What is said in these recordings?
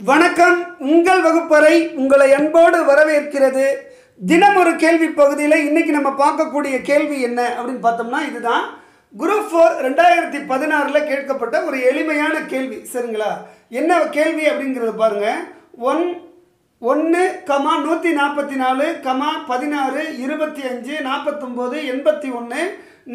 வணக்கம். உங்கள் வகுப்பறை உங்களை அன்போடு வரவேற்கிறது. தினம் ஒரு கேள்வி பகுதியில் இன்னைக்கு நம்ம பார்க்கக்கூடிய கேள்வி என்ன அப்படின்னு பார்த்தோம்னா, இதுதான் குரூப் 4 2016 கேட்கப்பட்ட ஒரு எளிமையான கேள்வி. சரிங்களா? என்ன கேள்வி அப்படிங்கிறது பாருங்க. 1, 144, 16, 25, 49, 81,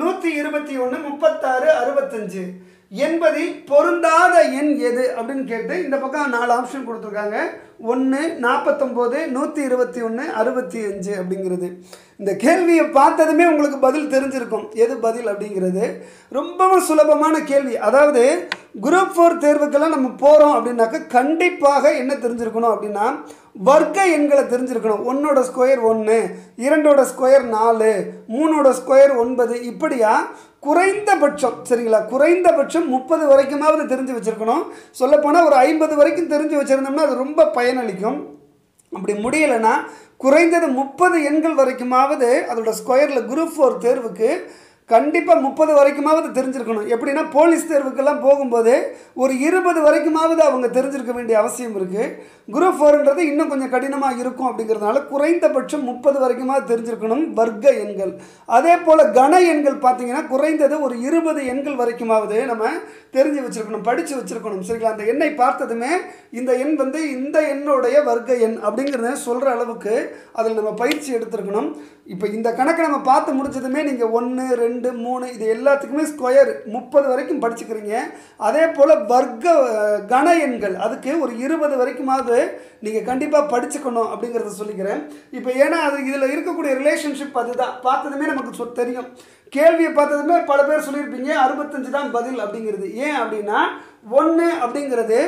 121, 36, 65 என்பதில் பொருந்தாத எண் எது அப்படின்னு கேட்டு இந்த பக்கம் 4 ஆப்ஷன் கொடுத்துருக்காங்க. 1, 49, 121, 65 அப்படிங்கிறது. இந்த கேள்வியை பார்த்ததுமே உங்களுக்கு பதில் தெரிஞ்சிருக்கும். எது பதில் அப்படிங்கிறது ரொம்பவும் சுலபமான கேள்வி. அதாவது குரூப் 4 தேர்வுக்கெல்லாம் நம்ம போகிறோம் அப்படின்னாக்க கண்டிப்பாக என்ன தெரிஞ்சிருக்கணும் அப்படின்னா, வர்க்க எண்களை தெரிஞ்சிருக்கணும். 1ஓட ஸ்கொயர் 1, 2ஓட ஸ்கொயர் 4, 3ஓட ஸ்கொயர் 9, இப்படியா குறைந்தபட்சம். சரிங்களா? குறைந்தபட்சம் 30 வரைக்குமாவது தெரிஞ்சு வச்சுருக்கணும். சொல்லப்போனால் ஒரு 50 வரைக்கும் தெரிஞ்சு வச்சுருந்தோம்னா அது ரொம்ப பயனளிக்கும். அப்படி முடியலைன்னா குறைந்தது 30 எண்கள் வரைக்குமாவது அதோட ஸ்கொயரில் குரூப் 4 தேர்வுக்கு கண்டிப்பாக 30 வரைக்குமாவது தெரிஞ்சிருக்கணும். எப்படின்னா போலீஸ் தேர்வுக்கெல்லாம் போகும்போது ஒரு 20 வரைக்குமாவது அவங்க தெரிஞ்சிருக்க வேண்டிய அவசியம் இருக்குது. குரூப் 4ன்றது இன்னும் கொஞ்சம் கடினமாக இருக்கும். அப்படிங்கிறதுனால குறைந்தபட்சம் 30 வரைக்குமாவது தெரிஞ்சிருக்கணும் வர்க்க எண்கள். அதே போல் கன எண்கள் பார்த்தீங்கன்னா குறைந்தது ஒரு 20 எண்கள் வரைக்குமாவது நம்ம தெரிஞ்சு வச்சுருக்கணும், படித்து வச்சுருக்கணும். சரிங்களா? அந்த எண்ணை பார்த்ததுமே இந்த எண் இந்த எண்ணுடைய வர்க்க எண் அப்படிங்கிறத சொல்கிற அளவுக்கு அதில் நம்ம பயிற்சி எடுத்துருக்கணும். இப்போ இந்த கணக்கை நம்ம பார்த்து முடிச்சதுமே நீங்கள் 1, 2, 3 இது எல்லாத்துக்குமே ஸ்கொயர் 30 வரைக்கும் படிச்சுக்கிறீங்க. அதே போல் வர்க்க கன எண்கள் அதுக்கு ஒரு 20 வரைக்குமாவது நீங்கள் கண்டிப்பாக படிச்சுக்கணும் அப்படிங்கிறத சொல்லிக்கிறேன். இப்போ ஏன்னா அது இதில் இருக்கக்கூடிய ரிலேஷன்ஷிப் அதுதான். பார்த்ததுமே நமக்கு தெரியும். கேள்வியை பார்த்ததுமே பல பேர் சொல்லியிருப்பீங்க 65 தான் பதில் அப்படிங்கிறது. ஏன் அப்படின்னா 1 அப்படிங்கிறது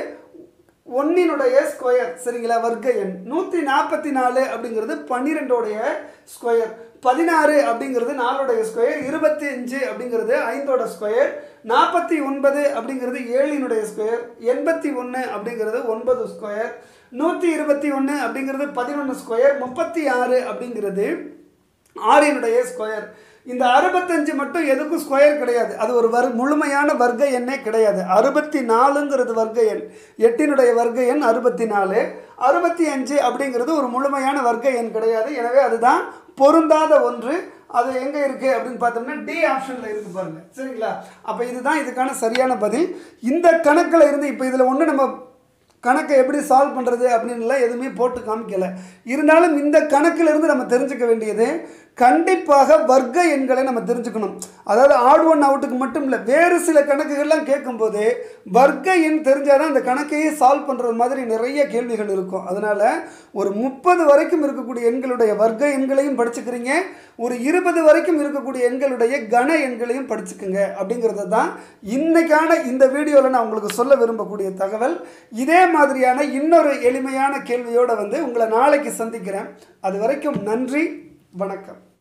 1னுடைய ஸ்கொயர். சரிங்களா? வர்க்க எண். 144 அப்படிங்கிறது 12ஓடைய ஸ்கொயர். 16 அப்படிங்கிறது 4ஓடைய ஸ்கொயர். 25 அப்படிங்கிறது 5ஓட ஸ்கொயர். 49 அப்படிங்கிறது 7னுடைய ஸ்கொயர். 81 அப்படிங்கிறது 9 ஸ்கொயர். 121 அப்படிங்கிறது 11 ஸ்கொயர். 36 அப்படிங்கிறது 6னுடைய ஸ்கொயர். இந்த 65 மட்டும் எதுக்கும் ஸ்கொயர் கிடையாது. அது ஒரு முழுமையான வர்க்க எண்ணே கிடையாது. 64ங்கிறது வர்க்க எண். 8னுடைய வர்க்க எண் 64. 65 அப்படிங்கிறது ஒரு முழுமையான வர்க்க எண் கிடையாது. எனவே அதுதான் பொருந்தாத ஒன்று. அது எங்கே இருக்குது அப்படின்னு பார்த்தோம்னா டி ஆப்ஷனில் இருக்குது பாருங்க. சரிங்களா? அப்போ இதுதான் இதுக்கான சரியான பதில். இந்த கணக்கில் இருந்து இப்போ இதில் ஒன்று நம்ம கணக்கை எப்படி சால்வ் பண்ணுறது அப்படின்லாம் எதுவுமே போட்டு காமிக்கலை. இருந்தாலும் இந்த கணக்கிலிருந்து நம்ம தெரிஞ்சுக்க வேண்டியது கண்டிப்பாக வர்க்க எண்களை நம்ம தெரிஞ்சுக்கணும். அதாவது ஆட் ஒன் அவுட்டுக்கு மட்டும் இல்லை, வேறு சில கணக்குகள்லாம் கேட்கும்போது வர்க்க எண் தெரிஞ்சால் தான் அந்த கணக்கையே சால்வ் பண்ணுறது மாதிரி நிறைய கேள்விகள் இருக்கும். அதனால் ஒரு 30 வரைக்கும் இருக்கக்கூடிய எண்களுடைய வர்க்க எண்களையும் படிச்சுக்கிறீங்க, ஒரு 20 வரைக்கும் இருக்கக்கூடிய எண்களுடைய கன எண்களையும் படிச்சுக்குங்க. அப்படிங்கிறது தான் இன்றைக்கான இந்த வீடியோவில் நான் உங்களுக்கு சொல்ல விரும்பக்கூடிய தகவல். இதே மாதிரியான இன்னொரு எளிமையான கேள்வியோடு உங்களை நாளைக்கு சந்திக்கிறேன். அது வரைக்கும் நன்றி, வணக்கம்.